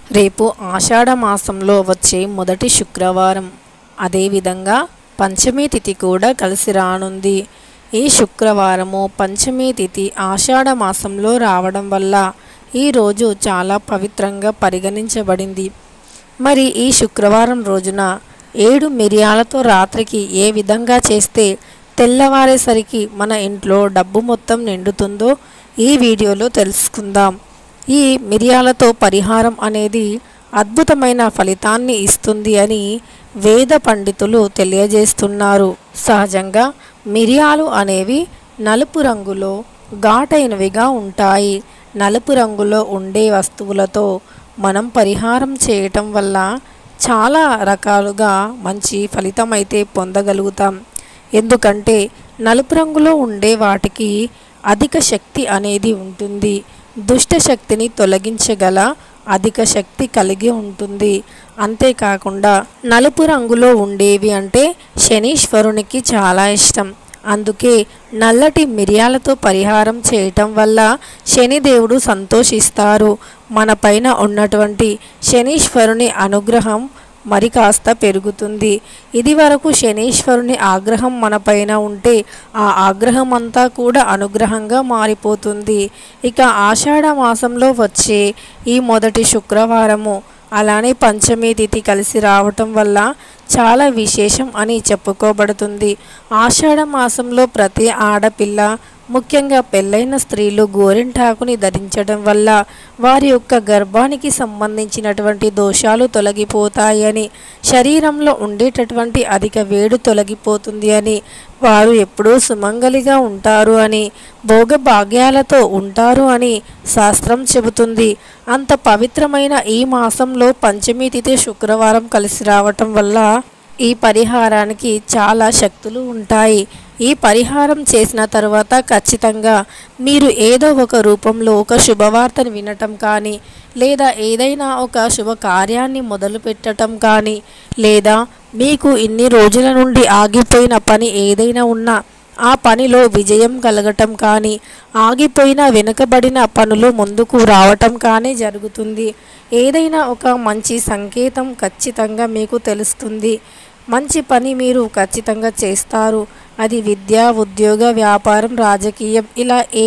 రేపు ఆషాఢ మాసంలో వచ్చే మొదటి శుక్రవారం, అదేవిధంగా పంచమి తిథి కూడా కలిసి రానుంది. ఈ శుక్రవారము పంచమి తిథి ఆషాఢ మాసంలో రావడం వల్ల ఈరోజు చాలా పవిత్రంగా పరిగణించబడింది. మరి ఈ శుక్రవారం రోజున 7 మిరియాలతో రాత్రికి ఏ విధంగా చేస్తే తెల్లవారేసరికి మన ఇంట్లో డబ్బు మొత్తం నిండుతుందో ఈ వీడియోలో తెలుసుకుందాం. ఈ మిరియాలతో పరిహారం అనేది అద్భుతమైన ఫలితాన్ని ఇస్తుంది అని వేద పండితులు తెలియజేస్తున్నారు. సహజంగా మిరియాలు అనేవి నలుపు రంగులో ఘాటైనవిగా ఉంటాయి. నలుపు రంగులో ఉండే వస్తువులతో మనం పరిహారం చేయటం వల్ల చాలా రకాలుగా మంచి ఫలితం అయితే పొందగలుగుతాం. ఎందుకంటే నలుపు రంగులో ఉండే వాటికి అధిక శక్తి అనేది ఉంటుంది. దుష్ట శక్తిని తొలగించగల అధిక శక్తి కలిగి ఉంటుంది. అంతేకాకుండా నలుపు రంగులో ఉండేవి అంటే శనీశ్వరునికి చాలా ఇష్టం. అందుకే నల్లటి మిరియాలతో పరిహారం చేయటం వల్ల శనిదేవుడు సంతోషిస్తారు. మన పైన ఉన్నటువంటి శనీశ్వరుని అనుగ్రహం మరి కాస్త పెరుగుతుంది. ఇది వరకు శనీశ్వరుని ఆగ్రహం మన పైన ఉంటే ఆ ఆగ్రహం అంతా కూడా అనుగ్రహంగా మారిపోతుంది. ఇక ఆషాఢ మాసంలో వచ్చే ఈ మొదటి శుక్రవారము అలానే పంచమి తిథి కలిసి రావటం వల్ల చాలా విశేషం అని చెప్పుకోబడుతుంది. ఆషాఢ మాసంలో ప్రతి ఆడపిల్ల, ముఖ్యంగా పెళ్ళైన స్త్రీలు గోరింటాకుని ధరించడం వల్ల వారి యొక్క గర్భానికి సంబంధించినటువంటి దోషాలు తొలగిపోతాయని, శరీరంలో ఉండేటటువంటి అధిక వేడి తొలగిపోతుంది అని, వారు ఎప్పుడూ సుమంగలిగా ఉంటారు అని, భోగభాగ్యాలతో ఉంటారు అని శాస్త్రం చెబుతుంది. అంత పవిత్రమైన ఈ మాసంలో పంచమి తిథి శుక్రవారం కలిసి రావటం వల్ల ఈ పరిహారానికి చాలా శక్తులు ఉంటాయి. ఈ పరిహారం చేసిన తర్వాత ఖచ్చితంగా మీరు ఏదో ఒక రూపంలో ఒక శుభవార్తను వినటం కానీ, లేదా ఏదైనా ఒక శుభకార్యాన్ని మొదలు పెట్టడం కానీ, లేదా మీకు ఇన్ని రోజుల నుండి ఆగిపోయిన పని ఏదైనా ఉన్నా ఆ పనిలో విజయం కలగటం కానీ, ఆగిపోయిన వెనుకబడిన పనులు ముందుకు రావటం కానీ జరుగుతుంది. ఏదైనా ఒక మంచి సంకేతం ఖచ్చితంగా మీకు తెలుస్తుంది. మంచి పని మీరు ఖచ్చితంగా చేస్తారు. అది విద్య, ఉద్యోగ, వ్యాపారం, రాజకీయం, ఇలా ఏ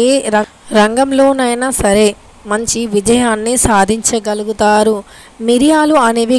రంగంలోనైనా సరే మంచి విజయాన్ని సాధించగలుగుతారు. మిరియాలు అనేవి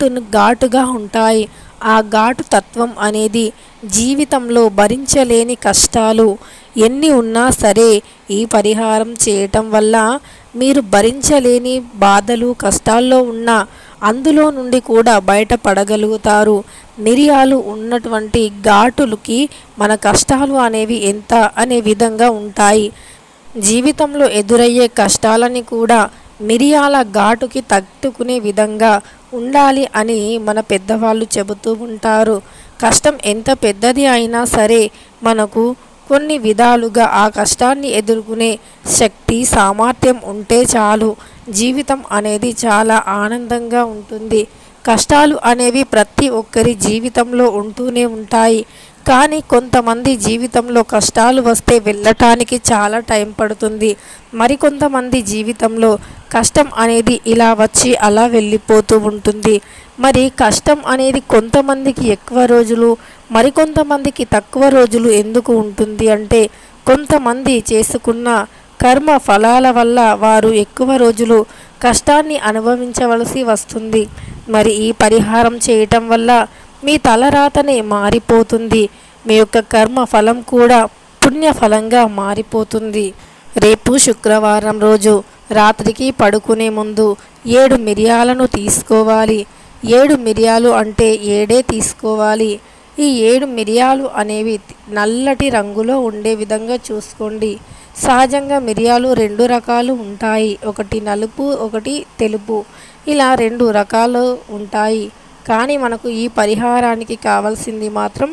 ఘాటుగా ఉంటాయి. ఆ ఘాటు తత్వం అనేది జీవితంలో భరించలేని కష్టాలు ఎన్ని ఉన్నా సరే ఈ పరిహారం చేయటం వల్ల మీరు భరించలేని బాధలు, కష్టాల్లో ఉన్న అందులో నుండి కూడా బయటపడగలుగుతారు. మిరియాలు ఉన్నటువంటి ఘాటులకి మన కష్టాలు అనేవి ఎంత అనే విధంగా ఉంటాయి. జీవితంలో ఎదురయ్యే కష్టాలని కూడా మిరియాల ఘాటుకి తట్టుకునే విధంగా ఉండాలి అని మన పెద్దవాళ్ళు చెబుతూ ఉంటారు. కష్టం ఎంత పెద్దది అయినా సరే మనకు కొన్ని విధాలుగా ఆ కష్టాన్ని ఎదుర్కొనే శక్తి, సామర్థ్యం ఉంటే చాలు. జీవితం అనేది చాలా ఆనందంగా ఉంటుంది. కష్టాలు అనేవి ప్రతి ఒక్కరి జీవితంలో ఉంటూనే ఉంటాయి. కానీ కొంతమంది జీవితంలో కష్టాలు వస్తే వెళ్ళటానికి చాలా టైం పడుతుంది. మరికొంతమంది జీవితంలో కష్టం అనేది ఇలా వచ్చి అలా వెళ్ళిపోతూ ఉంటుంది. మరి కష్టం అనేది కొంతమందికి ఎక్కువ రోజులు, మరికొంతమందికి తక్కువ రోజులు ఎందుకు ఉంటుంది అంటే, కొంతమంది చేసుకున్న కర్మ ఫలాల వల్ల వారు ఎక్కువ రోజులు కష్టాన్ని అనుభవించవలసి వస్తుంది. మరి ఈ పరిహారం చేయటం వల్ల మీ తలరాతనే మారిపోతుంది. మీ యొక్క కర్మ ఫలం కూడా పుణ్యఫలంగా మారిపోతుంది. రేపు శుక్రవారం రోజు రాత్రికి పడుకునే ముందు 7 మిరియాలను తీసుకోవాలి. 7 మిరియాలు అంటే 7 తీసుకోవాలి. ఈ 7 మిరియాలు అనేవి నల్లటి రంగులో ఉండే విధంగా చూసుకోండి. సహజంగా మిరియాలు 2 రకాలు ఉంటాయి. ఒకటి నలుపు, ఒకటి తెలుపు, ఇలా 2 రకాలు ఉంటాయి. కానీ మనకు ఈ పరిహారానికి కావాల్సింది మాత్రం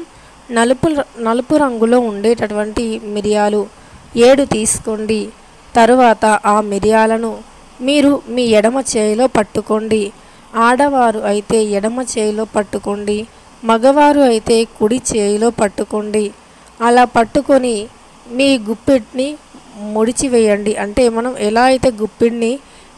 నలుపు రంగులో ఉండేటటువంటి మిరియాలు 7 తీసుకోండి. తరువాత ఆ మిరియాలను మీరు మీ ఎడమ చేయిలో పట్టుకోండి. ఆడవారు అయితే ఎడమ చేయిలో పట్టుకోండి, మగవారు అయితే కుడి చేయిలో పట్టుకోండి. అలా పట్టుకొని మీ గుప్పిటిని ముడిచివేయండి. అంటే మనం ఎలా అయితే గుప్పిడిని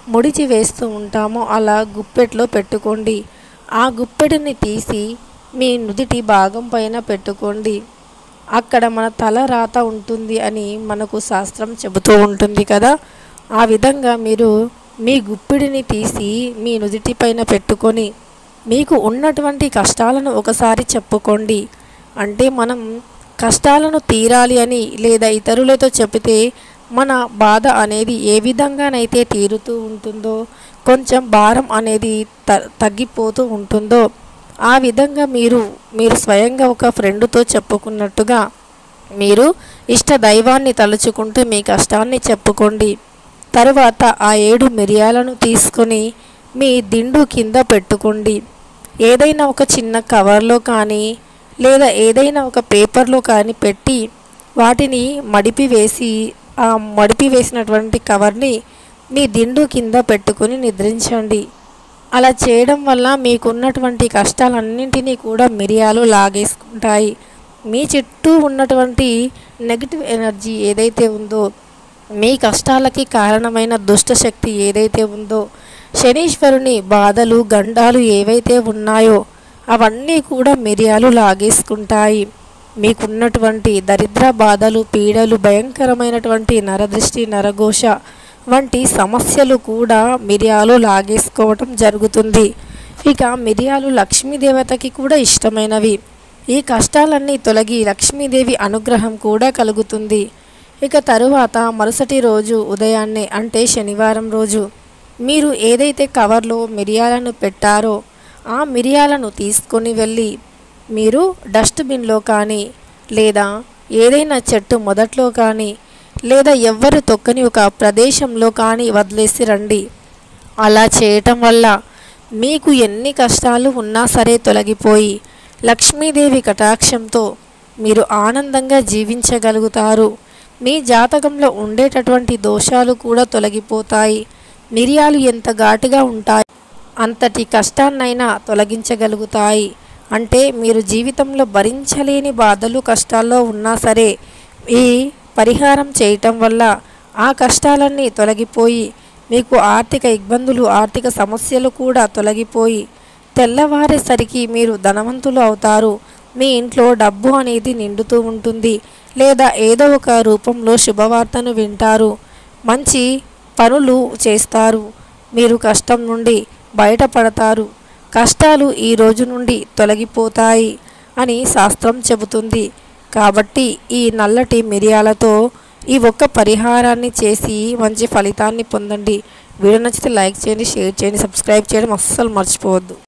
ముడిచి వేస్తూ ఉంటామో అలా గుప్పెట్లో పెట్టుకోండి. ఆ గుప్పెడిని తీసి మీ నుదిటి భాగం పైన పెట్టుకోండి. అక్కడ మన తల రాత ఉంటుంది అని మనకు శాస్త్రం చెబుతూ ఉంటుంది కదా. ఆ విధంగా మీరు మీ గుప్పిడిని తీసి మీ నుదిటి పైన పెట్టుకొని మీకు ఉన్నటువంటి కష్టాలను ఒకసారి చెప్పుకోండి. అంటే మనం కష్టాలను తీరాలి అని లేదా ఇతరులతో చెబితే మన బాధ అనేది ఏ విధంగానైతే తీరుతూ ఉంటుందో, కొంచెం భారం అనేది తగ్గిపోతూ ఉంటుందో, ఆ విధంగా మీరు స్వయంగా ఒక ఫ్రెండ్తో చెప్పుకున్నట్టుగా మీరు ఇష్ట దైవాన్ని తలుచుకుంటూ మీ కష్టాన్ని చెప్పుకోండి. తరువాత ఆ 7 మిరియాలను తీసుకొని మీ దిండు కింద పెట్టుకోండి. ఏదైనా ఒక చిన్న కవర్లో కానీ లేదా ఏదైనా ఒక పేపర్లో కానీ పెట్టి వాటిని మడిపివేసి ఆ మడిపివేసినటువంటి కవర్ని మీ దిండు కింద పెట్టుకొని నిద్రించండి. అలా చేయడం వల్ల మీకున్నటువంటి కష్టాలన్నింటినీ కూడా మిరియాలు లాగేసుకుంటాయి. మీ చుట్టూ ఉన్నటువంటి నెగిటివ్ ఎనర్జీ ఏదైతే ఉందో, మీ కష్టాలకి కారణమైన దుష్టశక్తి ఏదైతే ఉందో, శనీశ్వరుని బాధలు గండాలు ఏవైతే ఉన్నాయో అవన్నీ కూడా మిరియాలు లాగేసుకుంటాయి. మీకున్నటువంటి దరిద్ర బాధలు, పీడలు, భయంకరమైనటువంటి నరదృష్టి, నరఘోష వంటి సమస్యలు కూడా మిరియాలు లాగేసుకోవటం జరుగుతుంది. ఇక మిరియాలు లక్ష్మీదేవతకి కూడా ఇష్టమైనవి. ఈ కష్టాలన్నీ తొలగి లక్ష్మీదేవి అనుగ్రహం కూడా కలుగుతుంది. ఇక తరువాత మరుసటి రోజు ఉదయాన్నే అంటే శనివారం రోజు మీరు ఏదైతే కవర్లో మిరియాలను పెట్టారో ఆ మిరియాలను తీసుకొని వెళ్ళి మీరు డస్ట్బిన్లో కానీ లేదా ఏదైనా చెట్టు మొదట్లో కానీ లేదా ఎవ్వరు తొక్కని ఒక ప్రదేశంలో కానీ వదిలేసి రండి. అలా చేయటం వల్ల మీకు ఎన్ని కష్టాలు ఉన్నా సరే తొలగిపోయి లక్ష్మీదేవి కటాక్షంతో మీరు ఆనందంగా జీవించగలుగుతారు. మీ జాతకంలో ఉండేటటువంటి దోషాలు కూడా తొలగిపోతాయి. మిరియాలు ఎంత ఘాటుగా ఉంటాయి అంతటి కష్టాన్నైనా తొలగించగలుగుతాయి. అంటే మీరు జీవితంలో భరించలేని బాధలు కష్టాల్లో ఉన్నా సరే ఈ పరిహారం చేయటం వల్ల ఆ కష్టాలన్నీ తొలగిపోయి మీకు ఆర్థిక ఇబ్బందులు, ఆర్థిక సమస్యలు కూడా తొలగిపోయి తెల్లవారేసరికి మీరు ధనవంతులు అవుతారు. మీ ఇంట్లో డబ్బు అనేది నిండుతూ ఉంటుంది. లేదా ఏదో ఒక రూపంలో శుభవార్తను వింటారు, మంచి పనులు చేస్తారు, మీరు కష్టం నుండి బయటపడతారు, కష్టాలు ఈ రోజు నుండి తొలగిపోతాయి అని శాస్త్రం చెబుతుంది. కాబట్టి ఈ నల్లటి మిరియాలతో ఈ ఒక్క పరిహారాన్ని చేసి మంచి ఫలితాన్ని పొందండి. వీడియో నచ్చితే లైక్ చేయండి, షేర్ చేయండి, సబ్స్క్రైబ్ చేయడం అస్సలు మర్చిపోవద్దు.